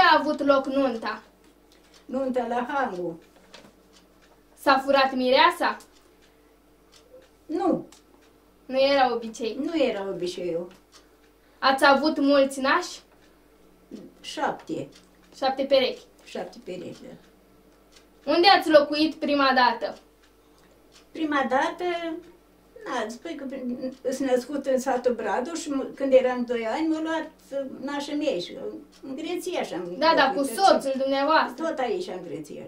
a avut loc nunta? Nunta la Hangu. S-a furat mireasa? Nu, Nu era obicei. nu era obiceiul. Ați avut mulți nași? 7. 7 perechi. 7 perechi. Unde ați locuit prima dată? Prima dată, spui că sunt născut în satul Bradu și când eram 2 ani m-au luat nașii mei și în Grețiaș am Da, cu locuit. soțul dumneavoastră. Tot aici am Grețiaș.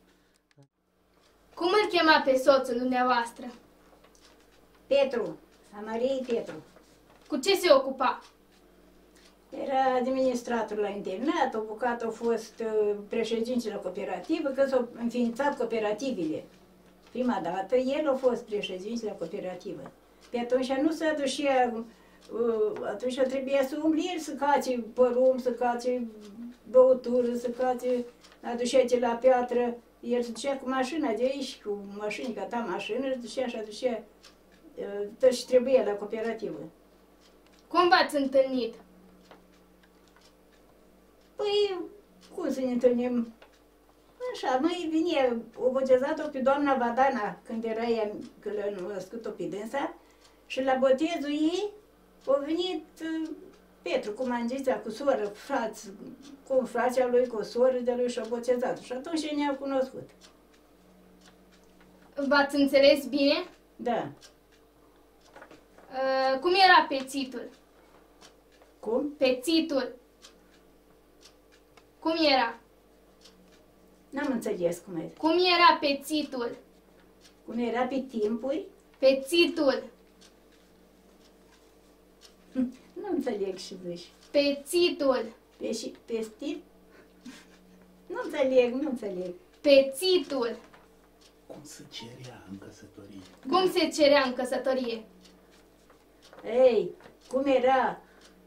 Cum îl chema pe soțul dumneavoastră? Petru, Amariei Petru. Cu ce se ocupa? Era administrator la internat, o bucată a fost președinte la cooperativă, că s-au înființat cooperativele. Prima dată, el a fost președinte la cooperativă. Pe atunci nu se aducea, atunci trebuia să umble el, să cace părum, să cace băutură, să cace, aducea la piatră. El se ducea cu mașina de aici, cu mașinica ta mașină, se ducea și aducea tot ce trebuia la cooperativă. Cum v-ați întâlnit? Păi, cum să ne întâlnim? Așa, noi vine, o botezat-o pe doamna Vadana, când era ea, când l-a născut-o pe dânsa, și la botezul ei a venit Petru, cum am zis, cu soră, frați, cu frația lui, cu o soră de lui și-a botezat. Și atunci ne-a cunoscut. V-ați înțeles bine? Da. Cum era pețitul? Cum? Pețitul. Cum era? N-am înțeles cum e. Cum era pețitul? Cum era pe timpuri? Pețitul. Nu înțeleg și zici. Pețitul. Pestit? Nu înțeleg, nu înțeleg. Pețitul. Cum se cerea în căsătorie? Cum se cerea în căsătorie? Ei, cum era?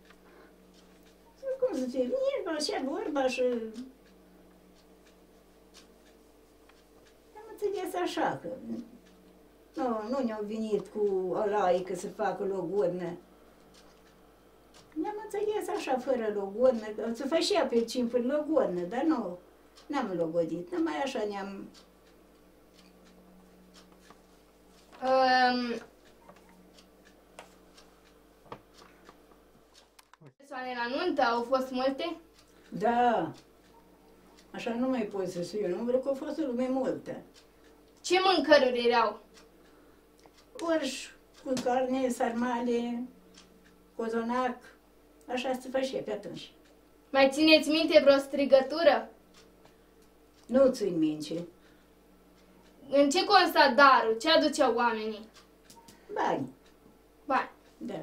Cum să fie? Vine așa vorba și... Am înțeles așa că... Nu ne-au venit cu alaică să facă logodnă. Ne-am înțeles așa, fără logodnă, că se făcea pe timpuri logodnă, dar nu, n-am logodit, numai așa ne-am... Persoane la nuntă au fost multe? Da, așa nu mai pot să fiu, nu vreau că a fost o lume multă. Ce mâncăruri erau? Borș cu carne, sarmale, cozonac, așa se făcea pe atunci. Mai țineți minte vreo strigătură? Nu țin minte. În ce consta darul? Ce aduceau oamenii? Bani, Bani. da.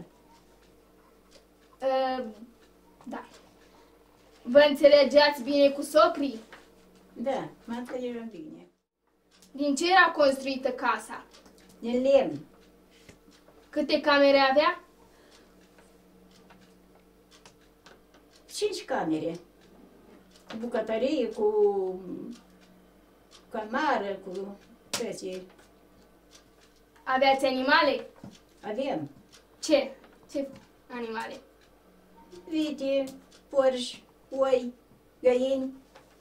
Da. Vă înțelegeați bine cu socrii? Da, mă înțelegem bine. Din ce era construită casa? Din lemn, Câte camere avea? 5 camere. Cu bucătărie, cu camară, cu toate. Aveați animale? Avem Ce? Ce animale? vite, porci, oi, găini,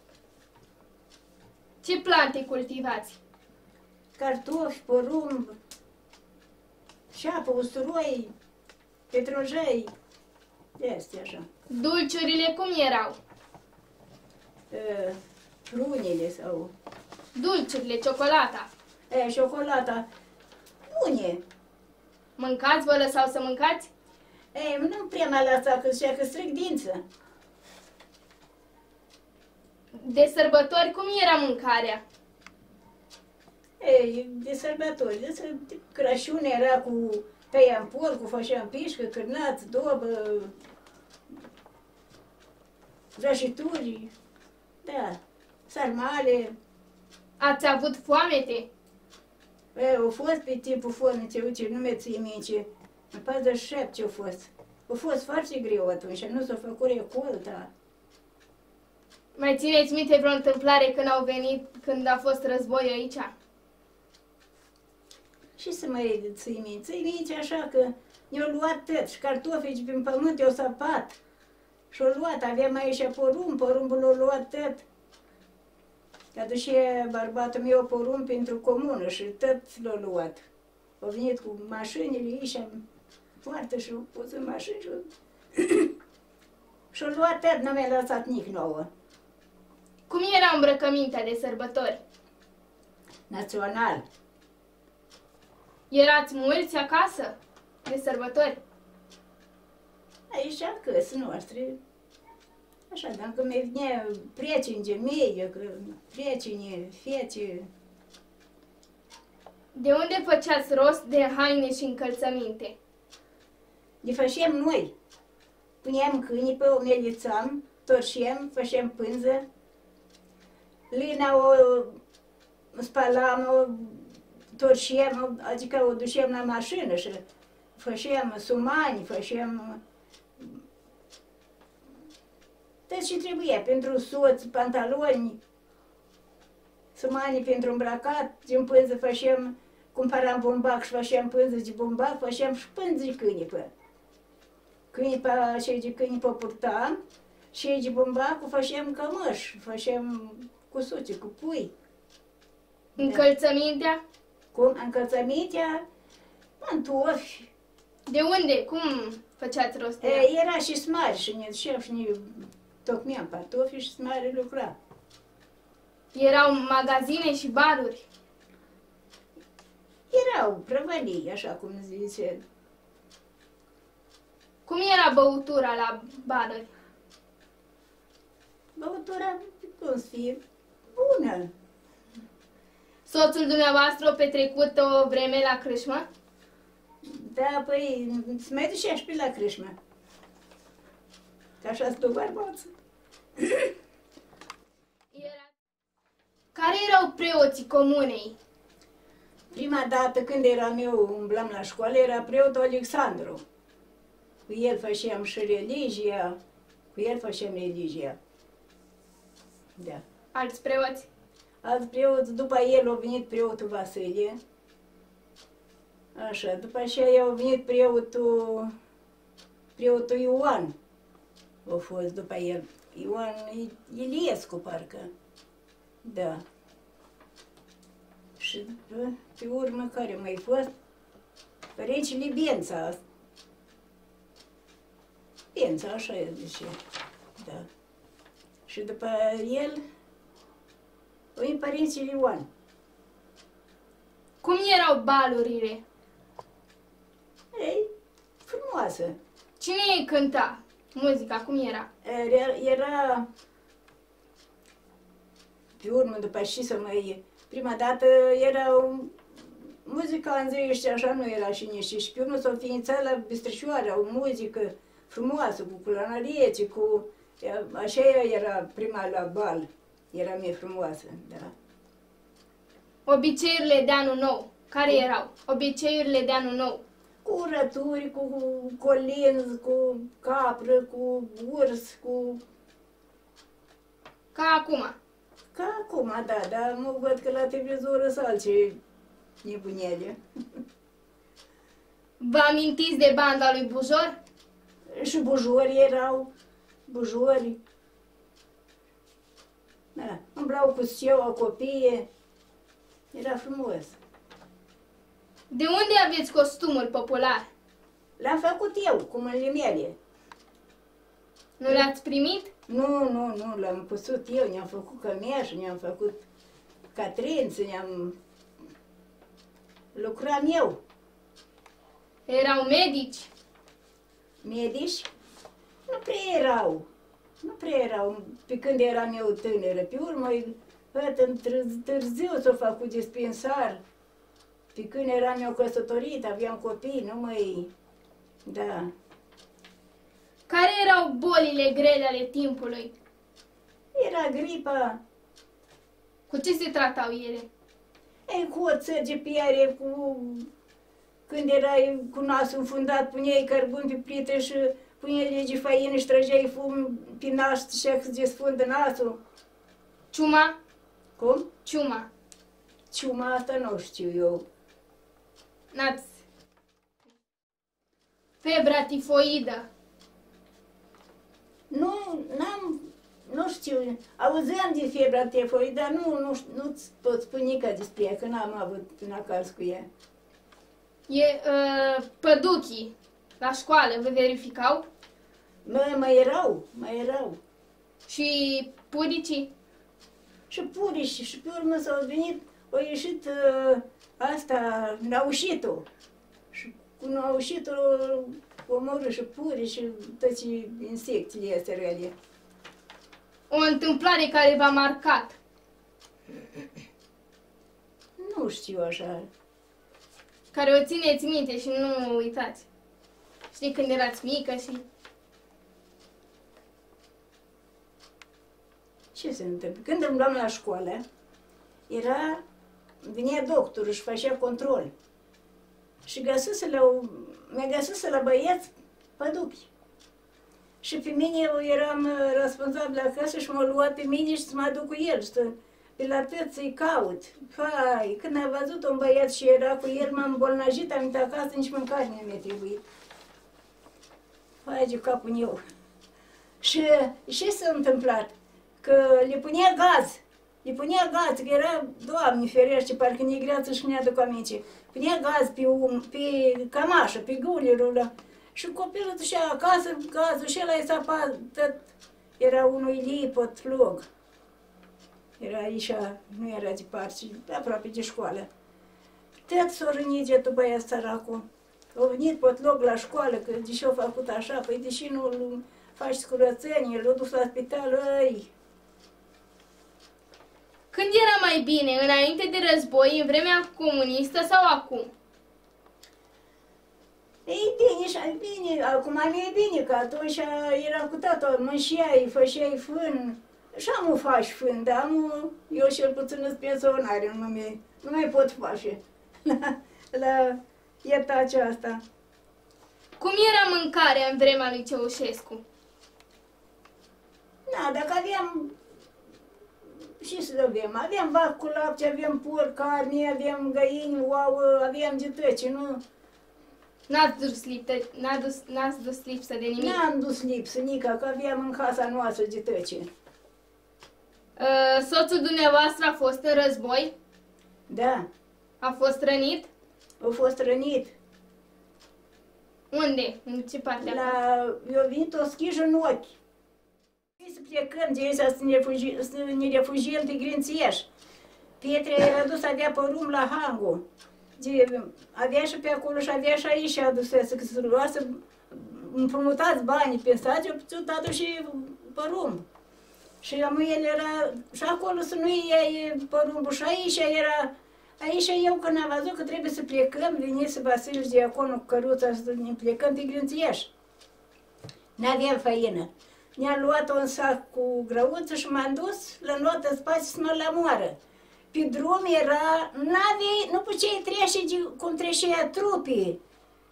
Ce plante cultivați? cartofi, porumb, șapă, usturoi, petrojei, este așa. Dulciurile cum erau? Prunele sau Dulciurile, ciocolata. ciocolata, bune. Mâncați, vă lăsau să mâncați? Nu prea m-a lăsat, că zicea că stric dință. De sărbători cum era mâncarea? De sărbători, de Crăciun era cu tăiam porc, cu făceam pișcă, cârnați, dobă, vrăjituri, da, sarmale. Ați avut foamete? Au fost pe timpul foamete, uite, nu mi-e ții minte, în 47 au fost. A fost foarte greu atunci, nu s-a făcut recolta. Mai țineți minte vreo întâmplare când au venit, când a fost război aici? Și să mai ții minte? Ții minte așa că ne-au luat tot și cartofii prin pământ, i-au săpat. Și-o luat, aveam aici porumbul l-a luat tot. Că aduce bărbatul meu porumb pentru comună și tot l-a luat. A venit cu mașinile aici, poartă și-o pus în mașină și-o luat tot, nu mi-a lăsat nici nouă. Cum era îmbrăcămintea de sărbători? Național. Erați mulți acasă de sărbători? Aici acasă noastre. Așa, dacă mi venea prieteni de mei, prieteni, fete. De unde făceați rost de haine și încălțăminte? Le făceam noi. Puneam câinii pe o melițam, torșeam, făceam pânză. Lina o spalam, o torșeam, adică o duceam la mașină și făceam sumani, făceam tot ce trebuia, pentru soț, pantaloni, sumani pentru îmbrăcat, din pânză făceam, cumpăram bumbac și făceam pânză de bumbac, făceam și pânză de câini pe. Cei de câini pe purtam, și de bumbac făceam cămăși, făceam cusuțe, cu pui. Încălțămintea? Cum? Încălțămintea, pantofi. De unde? Cum făceați rost de ea? Era și smari și ne duceam și ne tocmeam pantofi și smari lucra. Erau magazine și baruri? Erau prăvălii, așa cum zice. Cum era băutura la baruri? Băutura, cum să fie, bună. Soțul dumneavoastră a petrecut o vreme la crâșmă? Da, păi, se mai ducea și pe la crâșmă. Că așa sunt bărbață. Care erau preoții comunei? Prima dată când eram eu, umblam la școală, era preotul Alexandru. Cu el făceam și religia, cu el făceam religia. Da. Alți preoți? Alți preoți, după el a venit preotul Vasile. Așa, după aceea a venit preotul Ioan. A fost după el. Ioan Iliescu, parcă. Da. Și pe urmă, care mai fost? Părinții Biența. Biența, așa e zice. Da. Și după el, o venit părinții Ioan. Cum erau balurile? Ei, frumoasă. Cine îi cânta? Muzica, cum era? Era pe urmă, după și să mai... Prima dată era o muzicanți, așa nu era și nici. Și pe urmă s-o ființat la Bistrișoara, o muzică frumoasă, cu culanariete, cu... Așa era prima la bal. Era mai frumoasă, da. Obiceiurile de anul nou. Care erau? Obiceiurile de anul nou. Cu rături, cu colinzi, cu capră, cu urs, cu... Ca acum. Ca acum, da, dar mă văd că la televizor sunt alții nebunele. Vă amintiți de banda lui Bujor? Și bujori erau, bujori. Da, umblau cu sceaua, copie. Era frumos. De unde aveți costumul popular? L-am făcut eu, cu mâinile mele. Nu le-ați primit? Nu, l-am păsut eu, ne-am făcut cămeașă, ne-am făcut catrință, lucram eu. Erau medici? Medici? Nu prea erau, pe când eram eu tânără. Pe urmă, târziu s-au făcut dispensar. Pe când eram eu căsătorită, aveam copii, nu mai... Da. Care erau bolile grele ale timpului? Era gripa. Cu ce se tratau ele? Ei, cu o țărge piare, cu... Când erai cu nasul înfundat, puneai cărbun pe plită și puneai lege făină și trăgeai fum pe nas și se desfundă nasul. Ciuma? Cum? Ciuma. Ciuma asta nu știu eu. N-ați... Febra tifoidă. Nu știu, auzeam de febra tifoidă, dar nu-ți pot spune nică despre ea, că n-am avut un acas cu ea. Păduchii la școală vă verificau? Mai erau. Și puricii? Și purici, și pe urmă au ieșit asta, naușitul. Și cu naușitul omorâ și purici și toți insectele astea rele. O întâmplare care v-a marcat? Nu știu așa. Care o țineți minte și nu uitați? Știi când erați mică și... Ce se întâmplă? Când îmi luam la școală, venea doctorul și făcea control. Și mi-a găsise la băieți păduchi. Și pe mine eu eram responsabilă acasă și m-a luat pe mine și să mă duc cu el. Pe la tăți să-i caut. Hai, când am văzut un băiat și era cu el, m-am îmbolnăjit, am intrat acasă, nici mâncare nu mi-a trebuit. Hai, de capul meu. Și ce s-a întâmplat? Că le punea gaz, că era, Doamne ferește, parcă negreață și ne-aduc aminte. Punea gaz pe cămașă, pe gulerul ăla. Și copilul ducea acasă, gazul și ăla i s-a era unui lipot flog. Era aici, nu era departe, aproape de școală. Tot s-a rănit de băiat săracul. A venit potlog la școală, că deși a făcut așa, păi deși nu faci curățenie, l-a dus la spital, Când era mai bine, înainte de război, în vremea comunistă sau acum? Ei bine, și bine, acum e bine, că atunci era cu totul, mânșeai, făceai fân. Și am faci fân, dar eu cel puțin sunt pensionare, nu mai pot face la ieta aceasta. Cum era mâncarea în vremea lui Ceaușescu? Da, dacă aveam, ce să avem? Aveam vac cu lapte, aveam porc, carne, aveam găini, ouă, aveam de tăce, nu? N-ați dus lipsă de nimic? N-am dus lipsă, nică, că aveam în casa noastră de tăce. Soțul dumneavoastră a fost în război? Da. A fost rănit? A fost rănit. Unde? În ce parte? Eu venit o schijă în ochi. Să plecăm de aici să ne refugiem de Grințieș. Pietre era dus, avea porumb la Hangu. Avea și pe acolo și avea și aici adusese, că să luase, împrumutați banii pe stat, eu putut adu și porumb. Și el era, și acolo să nu iei porumbul, și aici eu când am văzut că trebuie să plecăm, venise Vasile Diaconul cu căruța să ne plecăm pe Grințieș. N-aveam făină. Ne-a luat un sac cu grăuță și m-am dus la notă spațiu să mă lamoară. Pe drum era, nu puteai trece cum trecea trupii.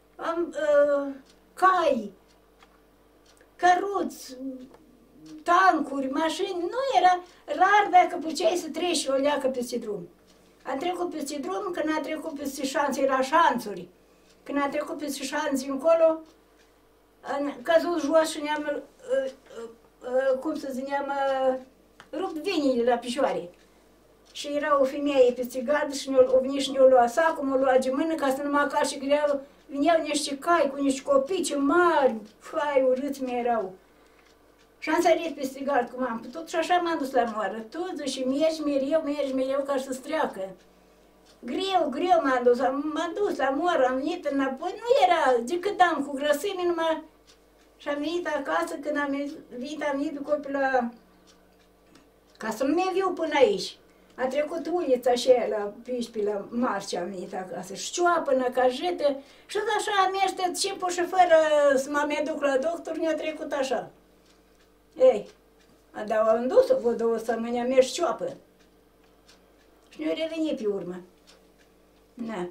Cai, căruți, tancuri, mașini, nu era rar dacă puteai să treci o leacă peste drum. Am trecut peste drum, când a trecut peste șanțe, era șanțuri. Când a trecut peste șanțe încolo, am căzut jos și ne-am, cum să zic, ne-am rupt vinile la picioare. Și era o femeie peste gardă și o venit și ne-o lua sacul, m-o lua de mână ca să nu mă cași greu. Veneau niște cai cu niște copici mari, fai, urâți mi erau. Și am sărit peste gard cum am putut și așa m-am dus la moară. Tu și mergi mereu ca să-ți treacă. Greu m-am dus la moară, am venit înapoi, nu era, decât am cu grăsime numai. Și am venit acasă, când am venit cu copil ca să nu mi viu până aici. A trecut ulița și aia la Pișpi, la Marcea, am venit acasă, șcioapă, năcajetă, și așa am mers timpul și fără să mă duc la doctor, ne-a trecut așa. Ei, dar am dus-o, vă 2 săptămâni, am mers șcioapă. Și ne-a revenit pe urmă. Na.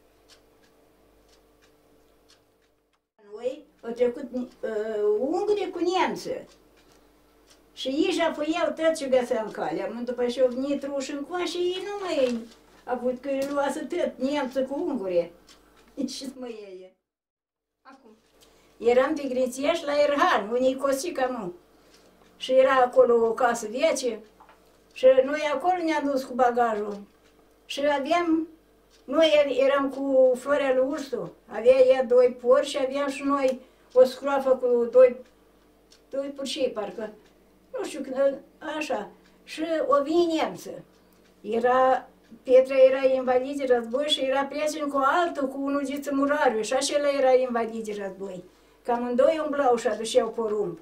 Noi au trecut unguri cu nemții. Și ei și apăiau tot ce găseau în calea. După ce au venit ruși încoa și ei nu mai au avut, că îi luase tot nemții cu unguri. Și să mă iei. Acum. Eram pe Grințieș la Erhan, unii Cosica mu. și era acolo o casă veche și noi acolo ne-am dus cu bagajul și aveam, noi eram cu Florea lui Ursu, avea ea 2 porci și aveam și noi o scroafă cu doi purcei, parcă, nu știu, așa, și o vine nemță. Petra era invalid de război și era prieten cu altul, cu unul de Murariu, și acela era invalid de război. Că amândoi umblau și aduceau porumb.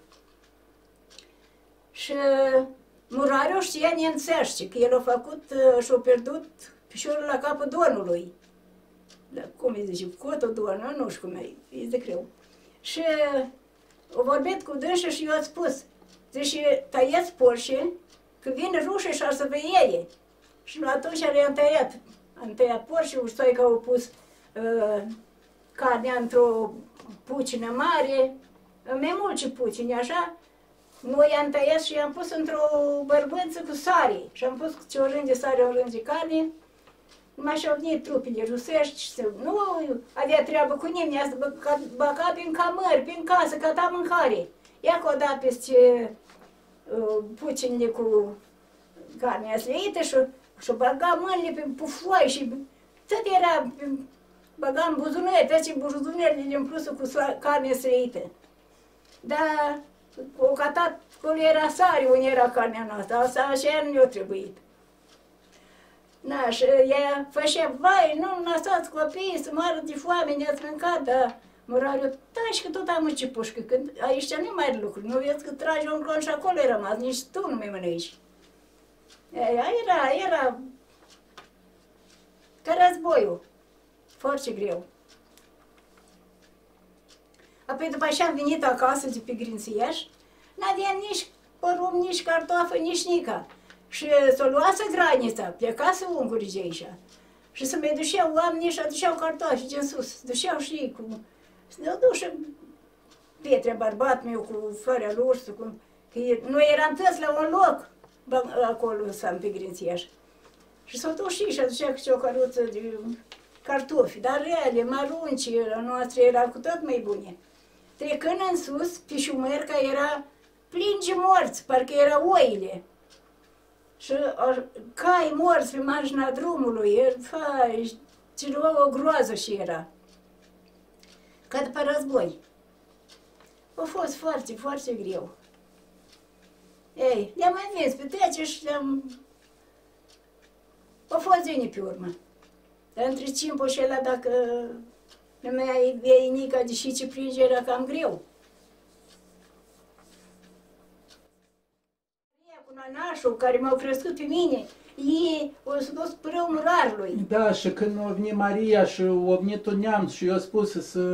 Și Murariu știa nemțește, că el a făcut și-a pierdut piciorul la capul Donului. Cum îi zice, cotul Donul, nu știu cum e de greu. Și a vorbit cu dânsa și i-a spus, zice, tăiați porșii, că vin rușii și ar să vă iei. Și atunci am tăiat porșii, uștoica au pus carnea într-o pucină mare, mai mulți pucini, așa. Noi am tăiat și i-am pus într-o bărbânță cu sare și am pus ce o rând de sare, o rând de carne. Numai și-au venit trupele rusești și nu avea treabă cu nimeni, băga prin camări, prin casă, căta mâncare. Ia că o da peste pucinile cu carnea sleită și băga mâinile pe pufoi și tot era, băga în buzunări, toate buzunările în plusul cu carne sleită. Dar o catat, acolo era sare, unde era carnea noastră, asta așa nu i-a trebuit. Na, și ea făcea, vai, nu lăsați copiii să moară de foame, ne-ați mâncat, dar Murariu, da, și că tot am ce pușcă, că aici nu mai are lucruri, nu vezi că tragi un clon și acolo e rămas, nici tu nu mai mănânci. Era ca războiul, foarte greu. Apoi după așa am venit acasă de pe Grințiaș, n-aveam nici porumb, nici cartofi, nici nica. Și s-o luase granița, plecase ungurii de aici. Și să mai duceau oamenii și aduceau cartofi din sus. Duceau și ei cu... Ne-au dus și Petre, bărbat meu, cu Florea lui Ursu, că noi eram toți la un loc, acolo s-am pe Grințiaș. Și s-au dus și aducea câte o căruță de cartofi, dar reale, marunci, noastre erau cu tot mai bune. Trecând în sus, pe Șumerca era plin de morți, parcă erau oile. Și cai morți pe marginea drumului, ce o groază și era. Ca după război. A fost foarte, foarte greu. Ei, le-am mai vins pe tece și le-am... A fost bine pe urmă. Dar între timpul ăla, dacă nu mai ai nica de și ce pringe, era cam greu. Cu nanașul care m-au crescut pe mine, ei au dus părău Murarului. Da, și când a venit Maria și a venit un neamț și i-a spus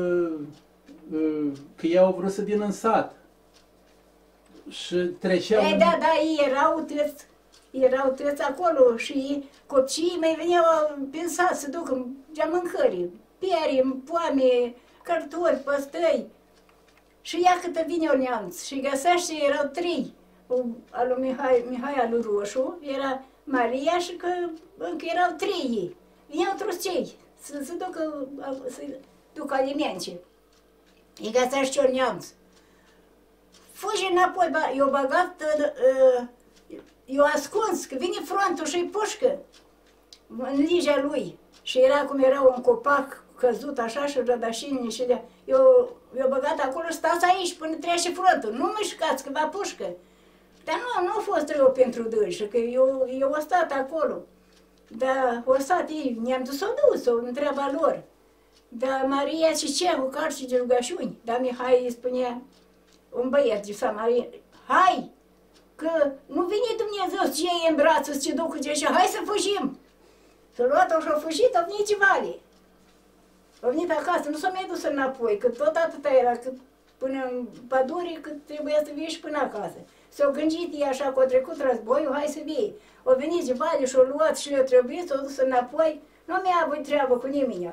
că ea au vrut să vină în sat. Și treceau... Ei, da, ei erau tăți acolo și copiii mai veneau prin sat să ducă de mâncări, pieri, poame, cartofi, păstăi. Și ia câtă vine un neamț și găsește, erau 3. Al lui Mihai al lui Roșu, era Maria și că încă erau 3 ei. Vineau truscei să ducă alimente. Îi găsește un neamț. Fuge înapoi, i-o băgat, i-o ascuns, că vine frontul și-i pușcă în ligea lui. Și era cum era un copac căzut așa și rădășini și de... I-o băgat acolo, stați aici până trece frontul, nu mișcați că va pușcă. Dar nu a fost rău pentru dânsă, că eu o stat acolo. Dar o stat ei, ne-am dus-o în treaba lor. Dar Maria cicea cu carci de rugăciuni. Dar Mihai îi spunea, un băiat de Samaria, hai, că nu vine Dumnezeu să iei în brațe, să te ducă de așa, hai să fugim. S-a luat-o și-a fugit, a venit Civale. A venit acasă, nu s-a mai dus înapoi, că tot atâta era, că până în pădure, că trebuia să vii și până acasă. S-au gândit ei așa că a trecut războiul, hai să vii. Au venit Civale și-au luat și le-au trebuit, s-au dus înapoi, nu mi-a avut treabă cu nimeni.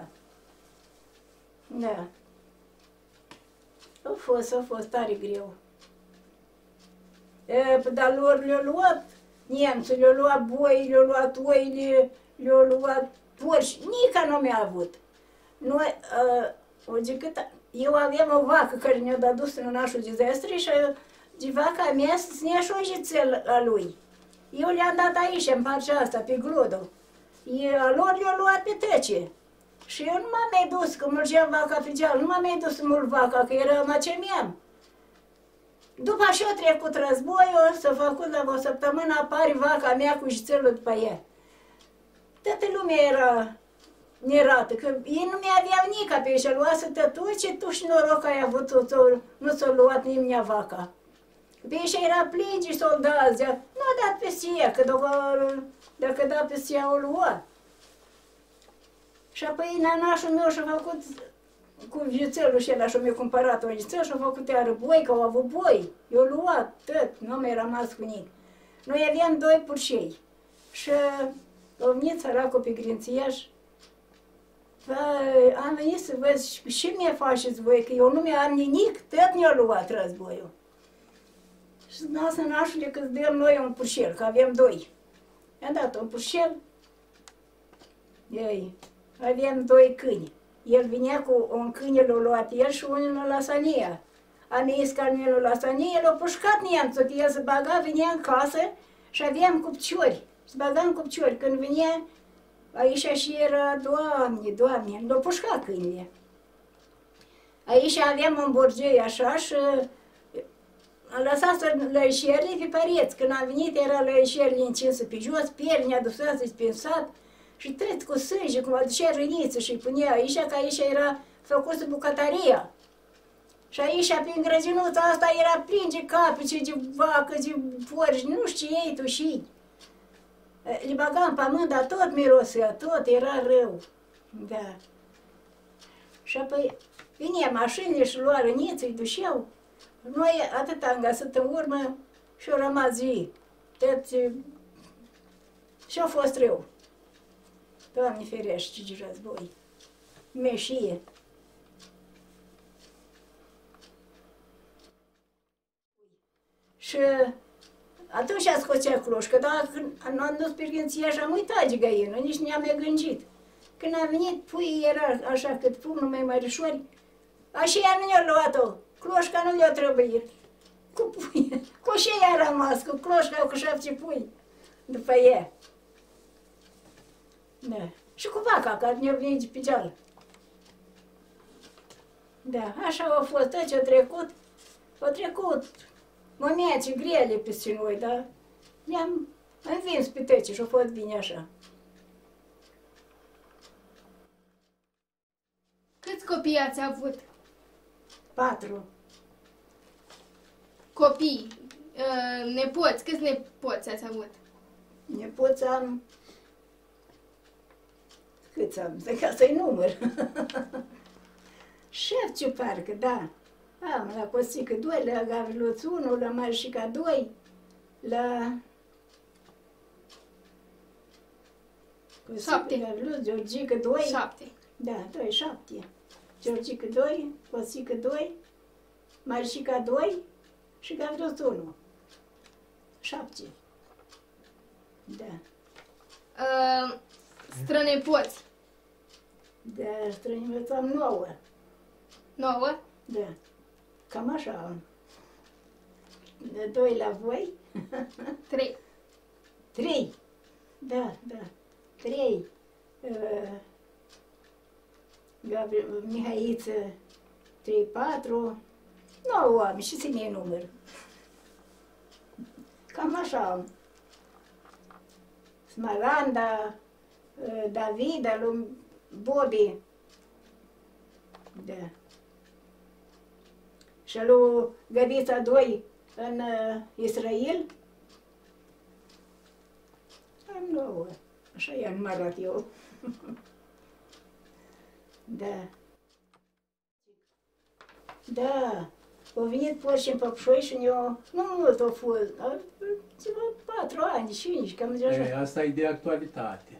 Da. A fost tare greu. Dar lor le-au luat nemții, le-au luat boi, le-au luat oile, le-au luat porci, nica nu mi-a avut. Noi, eu aveam o vacă care ne-a dat dus în nașul de zestri și de vaca mea să ne ajunge țel a lui. Eu le-am dat aici, în partea asta, pe glodă. A lor le-au luat pe trece. Și eu nu m-am mai dus, că mergeam vaca pe geal, nu m-am mai dus mult vaca, că era macemeam. După așa a trecut războiul, s-a făcut la o săptămână, apare vaca mea cu jițelul după ea. Toată lumea era nerată, că ei nu mai aveau nica pe aici, luase tătuce, tu și noroc ai avut, nu s-a luat nimeni vaca. Pe aici era plin de soldați, nu a dat peste ea, că dacă da peste ea o lua. Și apoi nanașul meu și-a făcut cu vițelul și ăla și-a mi-a cumpărat un vițel și-a făcut iară boi, că au avut boi. Eu luat tot, nu mi-a rămas cu nic. Noi aveam 2 purșei și au venit săracul pe Grințiaș. Am venit să văd și mi-e faceți voi, că eu nu mi-am nimic, tot ne-a luat războiul. Și lasă nașule că îți dăm noi un purșel, că avem 2. I-am dat un purșel. Ei, aveam 2 câini. El vinea cu un câine, l-a luat el și unul la Sania. Am ieșit carnelul la Sania, l-a pușcat neamțul, că el se baga, vinea în casă și aveam cupciori. Se baga în cupciori. Când vinea, aici și era, Doamne, l-a pușcat câinele. Aici aveam un borgei așa și am lăsat lăișerile pe pereți. Când am venit, era lăișerile încinsă pe jos, pierni adusase pe sat și tot cu sânge, cum aducea răniță și îi punea aici, că aici era făcută bucătăria. Și aici, prin grădinuța asta, era plin de capice, de vacă, de porci, nu știu ce ei tu și. Le bagam pe pământ, dar tot mirosea, tot era rău. Da. Și apoi vinea mașinile și lua răniță, îi dușeau. Noi atât am găsit în urmă și-au rămas zi. Și-a fost rău. Doamne ferește, ce război. Meșie. Și atunci a scoțea cloșcă, dar când am dus pe Gânția și am uitat de găină, nici nu am mai gândit. Când am venit, puii era așa cât pumnul mai mărișori, așa ea nu ne-a luat-o. Cloșca nu le-a trebuit. Cu pui. Cu și ea a rămas, cu cloșca, cu 7 pui. După ea. Da. Și cu vaca, care ne-a venit pe geal. Da, așa a fost, tot ce a trecut. Au trecut momente grele peste noi, dar ne-am învins pe tăce și a fost bine așa. Câți copii ați avut? 4. Copii, nepoți, câți nepoți ați avut? Nepoți am... Câți am? Ca să-i număr. 7 parcă, da. Am la Costică 2, la Gaviluț 1, la Marișica 2, la... 7. Gaviluț, Georgică 2. 7. Da, 2, 7. Georgică 2, Costică 2, Marișica 2 și Gaviluț 1. 7. Da. Strănepoți? Da, strănepoți am 9. 9? Da. Cam așa am. 2 la voi. 3. 3. Da, da. 3. Mihaiță 3, 4. 9 oameni și să-mi iei număr. Cam așa am. Smaranda, Davida, lui Bobby. Da. Și lui Găbița 2 în Israel. Am 9. Așa i-am numărat eu. Da. Da. Au venit porci în Păpșoi și eu, nu mult au fost, ceva 4 ani, 5, cam de așa. Asta e de actualitate.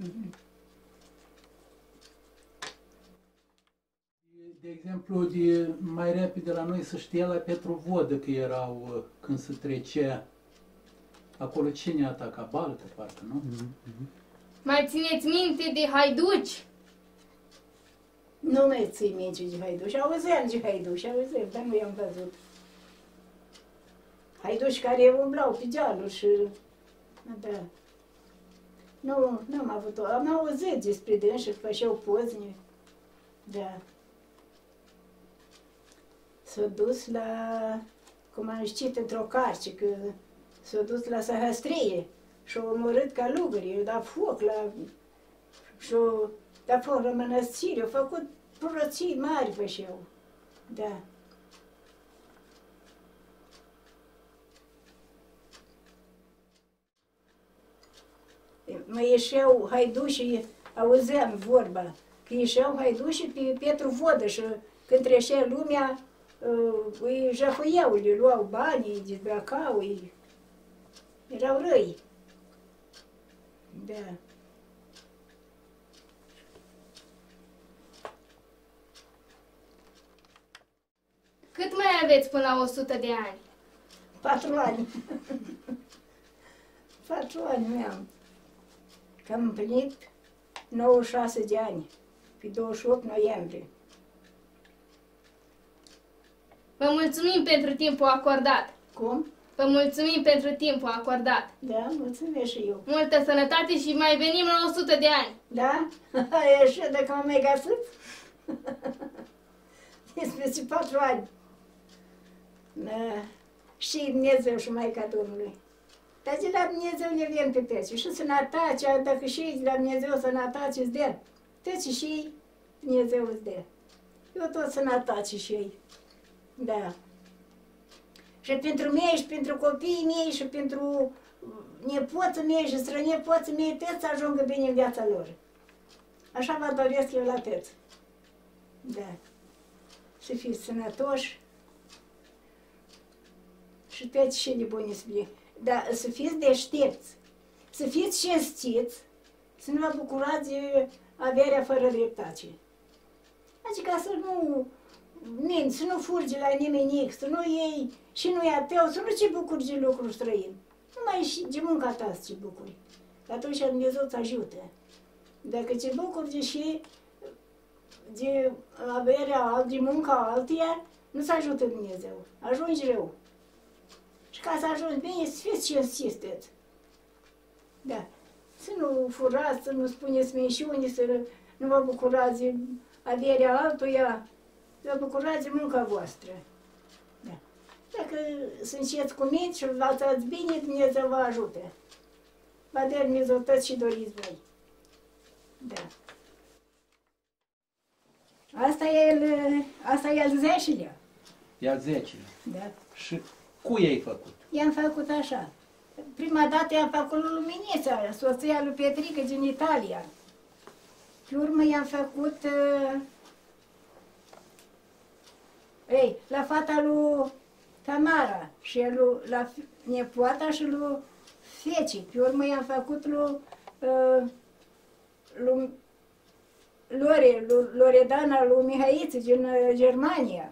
De exemplu, mai repede la noi se știa la Petrovodă că erau, când se trecea, acolo cine ataca? Baltă, parcă, nu? Mai țineți minte de haiduci? Nu mai ții minte de haiduși, auzeam de haiduși, auzeam, dar nu i-am văzut. haiduși care umblau pe dealuri și... Da. Nu, n-am avut-o. Am auzit despre dânsi, că făceau pozne. Da. S-a dus la... Cum am citit într-o carte, că s-a dus la Săhăstrie și-a omorât călugării, i-a dat foc la... și-a dat foc la mănăstire, a făcut proroții mari făceau. Da. Mă ieșeau haidușii, auzeam vorba, că ieșeau haidușii pe Petru Vodă și când trecea lumea, îi jafuiau, le luau banii, îi dezbracau, îi... erau răi. Da. Cât mai aveți până la 100 de ani? 4 ani. 4 ani mi-am. Că am împlinit 96 de ani, pe 28 noiembrie. Vă mulțumim pentru timpul acordat. Cum? Vă mulțumim pentru timpul acordat. Da, mulțumesc și eu. Multă sănătate și mai venim la 100 de ani. Da? E așa de că am mai găsit? Este 4 ani. Da. Și Dumnezeu și Maica Domnului. Dar de la Dumnezeu ne vin pe toți. Și sănătatea, dacă și de la Dumnezeu sănătate îți dă, toți și ei Dumnezeu îți dă. Eu tot sănătate și ei. Da. Și pentru mine și pentru copiii mei și pentru nepoții mei și strănepoții mei, toți să ajungă bine în viața lor. Așa vă doresc eu la toți. Da. Să fiți sănătoși și toți și de buni să fie. Dar să fiți deștepți, să fiți cinstiți, să nu vă bucurați de averea fără dreptate. Adică să nu minți, să nu furgi la nimeni, să nu iei și nu ia tău, să nu te bucuri de lucruri străini. Numai și de munca ta să te bucuri. Că atunci Dumnezeu îți ajută. Dacă te bucuri de și de averea, de munca altuia, nu se ajută Dumnezeu. Ajungi rău. Și ca să ajungi bine, să fiți cinstiți. Da. Să nu furați, să nu spuneți minciuni, să nu vă bucurați de averea altuia, să vă bucurați de munca voastră. Da. Dacă sunteți cuminți și vă dați bine, Dumnezeu vă ajută. Vă dă Dumnezeu tot și doriți voi. Da. Asta e al 10-lea. E al 10-lea. Da. Și cui ai făcut? I-am făcut așa. Prima dată i-am făcut lui Luminița, soția lui Petrică din Italia. Pe urmă i-am făcut la fata lui Tamara și la nepoata și lui Feci. Pe urmă i-am făcut lui Loredana, lui Mihaiță din Germania.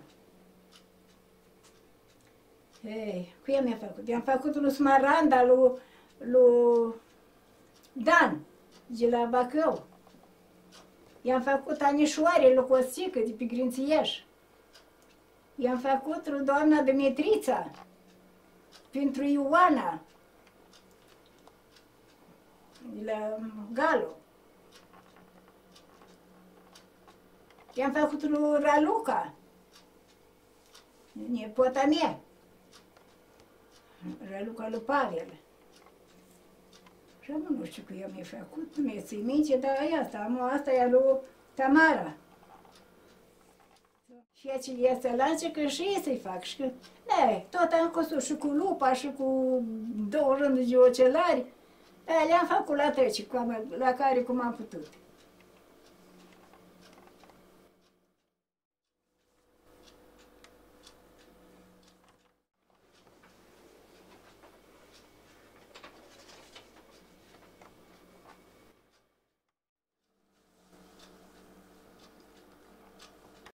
Cu ea mi-a făcut. I-am făcut lui Smaranda, lui Dan, de la Bacău. I-am făcut Anișoare, lui Costică, de pe Grințieș. I-am făcut lui doamna Dimitrița, pentru Ioana, de la Galo. I-am făcut lui Raluca, nepoata mea. Raluca lui Pavel. Și nu știu că eu mi-a făcut, nu mi-e ții minte, dar asta e lui Tamara. Și acele astea lance că și ei să-i fac. Și că, tot am cosut și cu lupa și cu 2 rânduri de ocelari. Le-am făcut la trece, la care cum am putut.